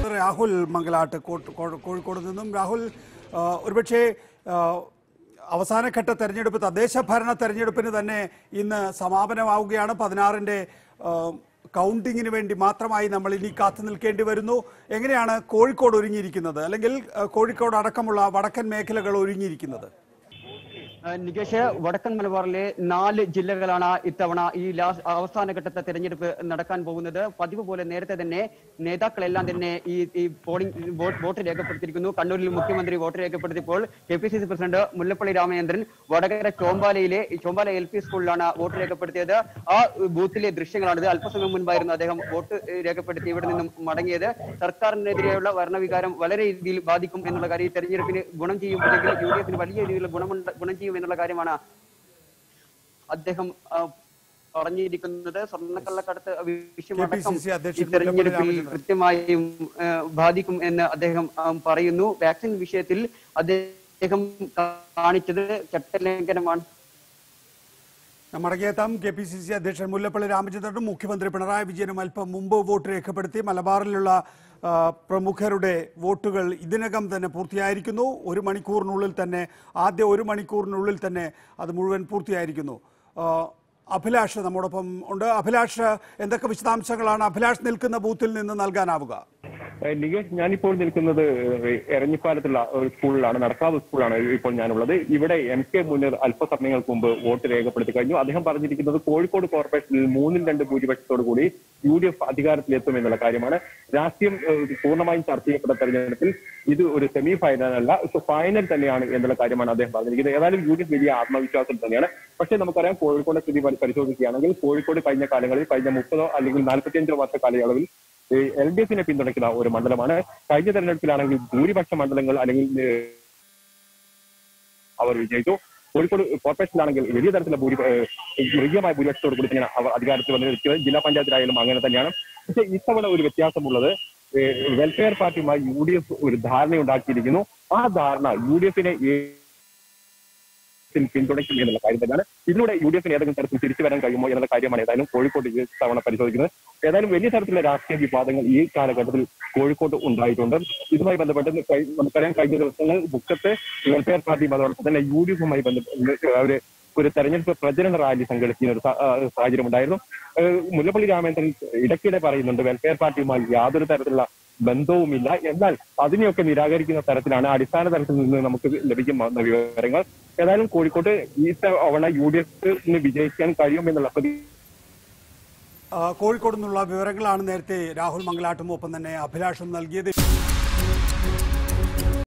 രാഹുൽ മംഗലാട്ട് കോഴിക്കോട് നിന്നും. രാഹുൽ, ഒരുപക്ഷെ അവസാനഘട്ട തെരഞ്ഞെടുപ്പ്, തദ്ദേശ ഭരണ തെരഞ്ഞെടുപ്പിന് തന്നെ ഇന്ന് സമാപനമാവുകയാണ്. 16-ന്റെ കൗണ്ടിങ്ങിന് വേണ്ടി മാത്രമായി നമ്മൾ ഇനി കാത്തു നിൽക്കേണ്ടി വരുന്നു. എങ്ങനെയാണ് കോഴിക്കോട് ഒരുങ്ങിയിരിക്കുന്നത്, അല്ലെങ്കിൽ കോഴിക്കോട് അടക്കമുള്ള വടക്കൻ മേഖലകൾ ഒരുങ്ങിയിരിക്കുന്നത്? നികേഷ്, വടക്കൻ മലബാറിലെ 4 ജില്ലകളാണ് ഇത്തവണ ഈ അവസാനഘട്ടത്തെ തെരഞ്ഞെടുപ്പ് നടക്കാൻ പോകുന്നത്. പതിവ് പോലെ നേരത്തെ തന്നെ നേതാക്കളെല്ലാം തന്നെ ഈ പോളിംഗ് വോട്ട് രേഖപ്പെടുത്തിയിരിക്കുന്നു. കണ്ണൂരിൽ മുഖ്യമന്ത്രി വോട്ട് രേഖപ്പെടുത്തിയപ്പോൾ KPCC president Mullappally Ramachandran Vadakara Chombala LP സ്കൂളിലാണ് വോട്ട് രേഖപ്പെടുത്തിയത്. ആ ബൂത്തിലെ ദൃശ്യങ്ങളാണിത്. അല്പസമയം മുൻപായിരുന്നു അദ്ദേഹം വോട്ട് രേഖപ്പെടുത്തി ഇവിടെ നിന്നും മടങ്ങിയത്. സർക്കാരിനെതിരെയുള്ള ഭരണവികാരം വളരെ രീതിയിൽ ബാധിക്കും എന്നുള്ള കാര്യം, തെരഞ്ഞെടുപ്പിന് ഗുണം ചെയ്യുമ്പോഴെങ്കിൽ UDF വലിയ രീതിയിലുള്ള ഗുണം ചെയ്യും എന്നുള്ള കാര്യമാണ് അദ്ദേഹം പറഞ്ഞിരിക്കുന്നത്. സ്വർണ്ണക്കള്ളക്കടത്ത് വിഷയമടക്കം ഈ തെരഞ്ഞെടുപ്പിൽ കൃത്യമായും ബാധിക്കും എന്ന് അദ്ദേഹം പറയുന്നു. വാക്സിൻ വിഷയത്തിൽ അദ്ദേഹം കാണിച്ചത് ചട്ടലംഘനമാണ്. മടങ്ങിയെത്താം. KPCC അധ്യക്ഷൻ മുല്ലപ്പള്ളി രാമചന്ദ്രനും മുഖ്യമന്ത്രി പിണറായി വിജയനും അല്പം മുമ്പ് വോട്ട് രേഖപ്പെടുത്തി. മലബാറിലുള്ള പ്രമുഖരുടെ വോട്ടുകൾ ഇതിനകം തന്നെ പൂർത്തിയായിരിക്കുന്നു. ആദ്യ ഒരു മണിക്കൂറിനുള്ളിൽ തന്നെ അത് മുഴുവൻ പൂർത്തിയായിരിക്കുന്നു. അഭിലാഷ് നമ്മോടൊപ്പം ഉണ്ട്. അഭിലാഷ്, എന്തൊക്കെ വിശദാംശങ്ങളാണ് അഭിലാഷ് നിൽക്കുന്ന ബൂത്തിൽ നിന്ന് നൽകാനാവുക? നികേഷ്, ഞാനിപ്പോൾ നിൽക്കുന്നത് എരഞ്ഞിപ്പാലത്തുള്ള ഒരു സ്കൂളിലാണ്, നടക്കാവ് സ്കൂളാണ് ഇപ്പോൾ ഞാനുള്ളത്. ഇവിടെ MK മുനീർ അല്പസമയങ്ങൾക്ക് മുമ്പ് വോട്ട് രേഖപ്പെടുത്തി കഴിഞ്ഞു. അദ്ദേഹം പറഞ്ഞിരിക്കുന്നത് കോഴിക്കോട് കോർപ്പറേഷനിൽ 3-2 ഭൂരിപക്ഷത്തോടു കൂടി UDF അധികാരത്തിലെത്തും എന്നുള്ള കാര്യമാണ്. രാഷ്ട്രീയം പൂർണ്ണമായും ചർച്ച ചെയ്യപ്പെട്ട തെരഞ്ഞെടുപ്പിൽ ഇത് ഒരു സെമി ഫൈനൽ അല്ല, ഫൈനൽ തന്നെയാണ് എന്നുള്ള കാര്യമാണ് അദ്ദേഹം പറഞ്ഞിരിക്കുന്നത്. ഏതായാലും UDF വലിയ ആത്മവിശ്വാസം തന്നെയാണ്. പക്ഷേ നമുക്കറിയാം, കോഴിക്കോട് സ്ഥിതി പരിശോധിക്കുകയാണെങ്കിൽ കോഴിക്കോട് കഴിഞ്ഞ കാലങ്ങളിൽ, കഴിഞ്ഞ 30 അല്ലെങ്കിൽ 45 വർഷ കാലയളവിൽ LDF-നെ പിന്തുണയ്ക്കുന്ന ഒരു മണ്ഡലമാണ്. കഴിഞ്ഞ തെരഞ്ഞെടുപ്പിലാണെങ്കിൽ ഭൂരിപക്ഷ മണ്ഡലങ്ങൾ അല്ലെങ്കിൽ അവർ വിജയിച്ചു. കോഴിക്കോട് കോർപ്പറേഷനിലാണെങ്കിൽ വലിയ തരത്തിലുള്ള മൃഗീയമായ ഭൂരിപക്ഷത്തോട് കൂടി തന്നെയാണ് അവർ അധികാരത്തിൽ വന്നിരിക്കുന്നത്. ജില്ലാ പഞ്ചായത്തിലായാലും അങ്ങനെ തന്നെയാണ്. പക്ഷേ ഇത്തവണ ഒരു വ്യത്യാസമുള്ളത്, വെൽഫെയർ പാർട്ടിയുമായി UDF ഒരു ധാരണയുണ്ടാക്കിയിരിക്കുന്നു. ആ ധാരണ UDF-നെ പിന്തുണയ്ക്കും എന്നുള്ള കാര്യം തന്നെയാണ്. ഇതിലൂടെ UDF-ന് ഏതെങ്കിലും തരത്തിൽ തിരിച്ചു വരാൻ കഴിയുമോ എന്നുള്ള കാര്യമാണ് ഏതായാലും കോഴിക്കോട് ഈ തവണ പരിശോധിക്കുന്നത്. ഏതായാലും വലിയ തരത്തിലുള്ള രാഷ്ട്രീയ വിവാദങ്ങൾ ഈ കാലഘട്ടത്തിൽ കോഴിക്കോട് ഉണ്ടായിട്ടുണ്ട്. ഇതുമായി ബന്ധപ്പെട്ട് നമുക്കറിയാം, കഴിഞ്ഞ ദിവസങ്ങൾ മുക്കത്ത് വെൽഫെയർ പാർട്ടിയും അതോടൊപ്പം തന്നെ UDF-മായി ബന്ധപ്പെട്ട് അവര് ഒരു തെരഞ്ഞെടുപ്പ് പ്രചരണ റാലി സംഘടിപ്പിക്കുന്ന ഒരു സാഹചര്യം ഉണ്ടായിരുന്നു. മുല്ലപ്പള്ളി രാമചന്ദ്രൻ ഇടയ്ക്കിടെ പറയുന്നുണ്ട് വെൽഫെയർ പാർട്ടിയുമായി യാതൊരു തരത്തിലുള്ള ബന്ധവുമില്ല. എന്നാൽ അതിനെയൊക്കെ നിരാകരിക്കുന്ന തരത്തിലാണ് അടിസ്ഥാന തലത്തിൽ നിന്ന് നമുക്ക് ലഭിക്കുന്ന വിവരങ്ങൾ. ഏതായാലും കോഴിക്കോട്ട് ഈ തവണ UDF-ന് വിജയിക്കാൻ കഴിയുമെന്നുള്ള കോഴിക്കോട് നിന്നുള്ള വിവരങ്ങളാണ് നേരത്തെ രാഹുൽ മംഗലാട്ടും ഒപ്പം തന്നെ അഭിലാഷും നൽകിയത്.